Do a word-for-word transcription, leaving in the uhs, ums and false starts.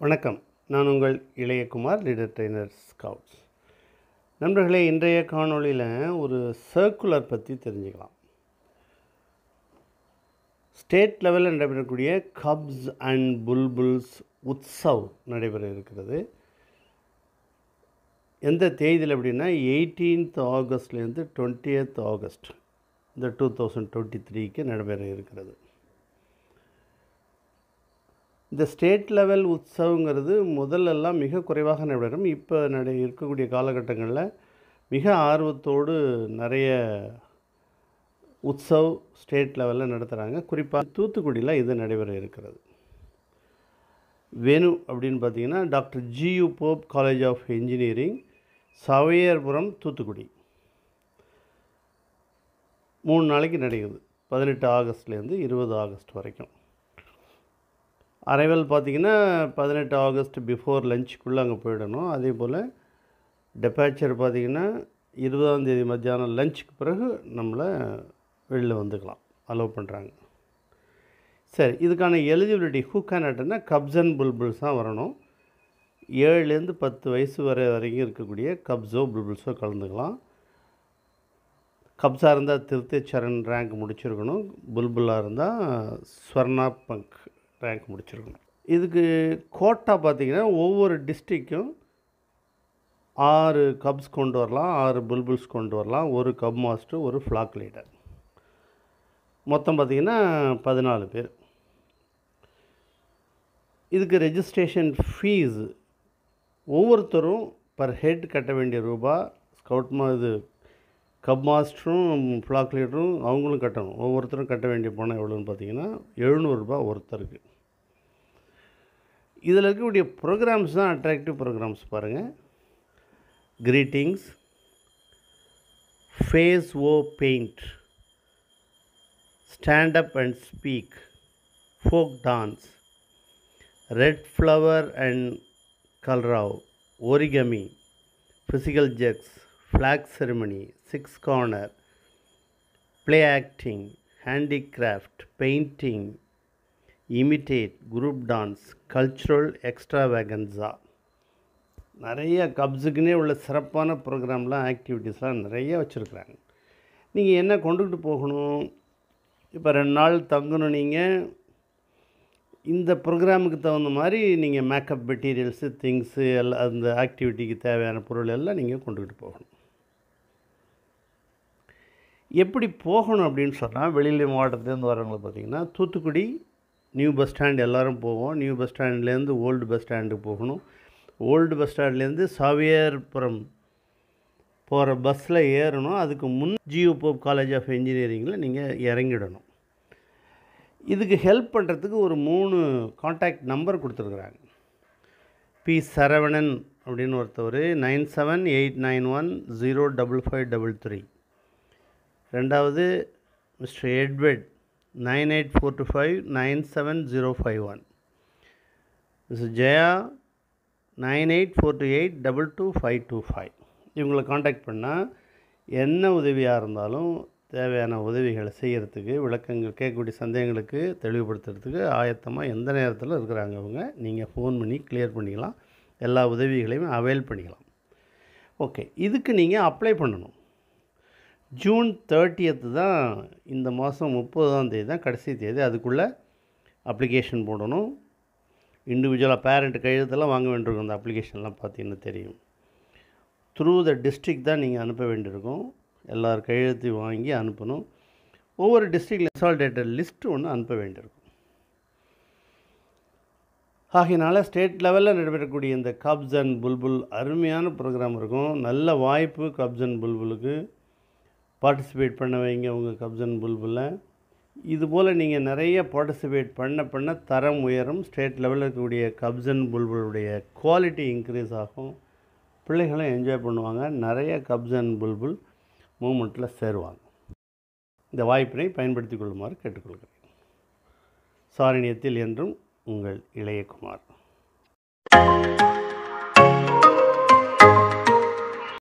வணக்கம். நான் உங்கள் இளையகுமார், லீடர் ட்ரெய்னர் ஸ்கவுட்ஸ். நண்பர்களே, இன்றைய காணொளியில் ஒரு சர்க்குலர் பற்றி தெரிஞ்சுக்கலாம். ஸ்டேட் லெவலில் நடைபெறக்கூடிய கப்ஸ் அண்ட் புல்புல்ஸ் உத்சவ் நடைபெற இருக்கிறது. எந்த தேதியில் அப்படின்னா எயிட்டீன்த் ஆகஸ்ட்லேருந்து டுவெண்ட்டியத் ஆகஸ்ட் இந்த டூ தௌசண்ட் டுவெண்ட்டி த்ரீக்கு நடைபெற இருக்கிறது. இந்த ஸ்டேட் லெவல் உற்சவங்கிறது முதல்லலாம் மிக குறைவாக நடைபெறும். இப்போ நடை இருக்கக்கூடிய காலகட்டங்களில் மிக ஆர்வத்தோடு நிறைய உற்சவ் ஸ்டேட் லெவலில் நடத்துகிறாங்க. குறிப்பாக தூத்துக்குடியில் இது நடைபெற இருக்கிறது. வெனு அப்படின்னு பார்த்தீங்கன்னா doctor G U Pope college of engineering, Sawyerpuram, Thoothukudi. மூணு நாளைக்கு நடக்குது. பதினெட்டு ஆகஸ்ட்லேருந்து இருபது ஆகஸ்ட் வரைக்கும். அரைவல் பார்த்திங்கன்னா பதினெட்டு ஆகஸ்ட் பிஃபோர் லஞ்சுக்குள்ளே அங்கே போயிடணும். அதே போல் டெபாச்சர் பார்த்திங்கன்னா இருபதாந்தேதி மத்தியானம் லஞ்சுக்கு பிறகு நம்மளை வெளியில் வந்துக்கலாம், அலோவ் பண்ணுறாங்க. சரி, இதுக்கான eligibility who can attend cubs and bulbuls தான் வரணும். ஏழுலேருந்து பத்து வயசு வரை வரைக்கும் இருக்கக்கூடிய கப்ஸோ புல்புல்ஸோ கலந்துக்கலாம். கப்ஸாக இருந்தால் திருத்தேச்சரண் ரேங்க் முடிச்சிருக்கணும். புல்புல்லாக இருந்தால் ஸ்வர்ணா பங்க் ரேங்க் முடிச்சிருக்கணும். இதுக்கு கோட்டா பார்த்திங்கன்னா ஒவ்வொரு டிஸ்ட்ரிக்கும் ஆறு கப்ஸ் கொண்டு வரலாம், ஆறு புல்புல்ஸ் கொண்டு வரலாம், ஒரு கப் மாஸ்டர், ஒரு ஃப்ளாக் லீடர். மொத்தம் பார்த்திங்கன்னா பதினாலு பேர். இதுக்கு ரெஜிஸ்ட்ரேஷன் ஃபீஸ் ஒவ்வொருத்தரும் பர் ஹெட் கட்ட வேண்டிய ரூபா. ஸ்கவுட் மா இது கப் மாஸ்டரும் ஃப்ளாக் லீடரும் அவங்களும் கட்டணும். ஒவ்வொருத்தரும் கட்ட வேண்டிய பணம் எவ்வளோன்னு பார்த்தீங்கன்னா எழுநூறுபா ஒருத்தருக்கு. இதில் இருக்கக்கூடிய ப்ரோக்ராம்ஸ் தான் அட்ராக்டிவ் ப்ரோக்ராம்ஸ் பாருங்கள். Greetings, face o paint, stand up and speak, folk dance, red flower and colour, origami, physical jerks, flag ceremony, six corner, play acting, handicraft, painting, imitate, group dance, cultural extravaganza. நிறைய கப்ஸுக்குன்னே உள்ள சிறப்பான ப்ரோக்ராம்லாம் ஆக்டிவிட்டீஸ்லாம் நிறைய வச்சுருக்குறாங்க. நீங்கள் என்ன கொண்டுக்கிட்டு போகணும்? இப்போ ரெண்டு நாள் தங்கணும். நீங்கள் இந்த ப்ரோக்ராமுக்கு தகுந்த மாதிரி நீங்கள் மேக்கப் மெட்டீரியல்ஸு, திங்ஸு எல்லாம் அந்த ஆக்டிவிட்டிக்கு தேவையான பொருள் எல்லாம் நீங்கள் கொண்டுக்கிட்டு போகணும். எப்படி போகணும் அப்படின்னு சொன்னால், வெளியில் மாவட்டத்துலேருந்து வரவங்களை பார்த்திங்கன்னா தூத்துக்குடி நியூ பஸ் ஸ்டாண்ட் எல்லோரும் போவோம். நியூ பஸ் ஸ்டாண்ட்லேருந்து ஓல்டு பஸ் ஸ்டாண்டுக்கு போகணும். ஓல்டு பஸ் ஸ்டாண்ட்லேருந்து சவையர்புரம் போகிற பஸ்ஸில் ஏறணும். அதுக்கு முன் ஜியு போப் காலேஜ் ஆஃப் இன்ஜினியரிங்கில் நீங்கள் இறங்கிடணும். இதுக்கு ஹெல்ப் பண்ணுறதுக்கு ஒரு மூணு காண்டாக்ட் நம்பர் கொடுத்துருக்குறாங்க. பி சரவணன் அப்படின்னு ஒருத்தவர் nine seven eight nine one zero double five double three. ரெண்டாவது mister Edward nine eight four two five nine seven zero five one. Mister Jaya nine eight four two eight double two five two five. இவங்களை contact பண்ணால் என்ன உதவியாக இருந்தாலும் தேவையான உதவிகளை செய்கிறதுக்கு, விளக்கங்கள் கேட்கக்கூடிய சந்தேகங்களுக்கு தெளிவுபடுத்துறதுக்கு ஆயத்தமாக எந்த நேரத்தில் இருக்கிறாங்க அவங்க. நீங்கள் ஃபோன் பண்ணி கிளியர் பண்ணிக்கலாம். எல்லா உதவிகளையும் அவைல் பண்ணிக்கலாம். ஓகே, இதுக்கு நீங்கள் அப்ளை பண்ணணும். ஜூன் தேர்ட்டியத்து தான் இந்த மாதம் முப்பதாம் தேதி தான் கடைசி தேதி. அதுக்குள்ளே அப்ளிகேஷன் போடணும். இண்டிவிஜுவலாக பேரண்ட் கையெழுத்தெல்லாம் வாங்க வேண்டியிருக்கும். அந்த அப்ளிகேஷன்லாம் பார்த்தீங்கன்னா தெரியும். த்ரூ த டிஸ்ட்ரிக்ட் தான் நீங்கள் அனுப்ப வேண்டியிருக்கும். எல்லார் கையெழுத்தையும் வாங்கி அனுப்பணும். ஒவ்வொரு டிஸ்ட்ரிக்டில் கன்சாலிடேட்டட் லிஸ்ட்டு ஒன்று அனுப்ப வேண்டியிருக்கும். ஆகையினால ஸ்டேட் லெவலில் நடைபெறக்கூடிய இந்த கப்ஸ் அண்ட் புல்புல் அருமையான ப்ரோக்ராம் இருக்கும். நல்ல வாய்ப்பு கப்ஸ் அண்ட் புல்புலுக்கு. பார்ட்டிசிபேட் பண்ண வைங்க உங்கள் கப்ஸ் அண்ட் புல்புல்ல. இதுபோல் நீங்கள் நிறைய பார்ட்டிசிபேட் பண்ண பண்ண தரம் உயரும். ஸ்டேட் லெவலில் இருக்கக்கூடிய கப்ஸ் அண்ட் புல்புலுடைய குவாலிட்டி இன்க்ரீஸ் ஆகும். பிள்ளைகளும் என்ஜாய் பண்ணுவாங்க. நிறைய கப்ஸ் அண்ட் புல்புல் மூமெண்ட்டில் சேருவாங்க. இந்த வாய்ப்பினை பயன்படுத்தி கொள்ளுமாறு கேட்டுக்கொள்கிறேன். சாரணியத்தில் என்றும் உங்கள் இளையகுமார்.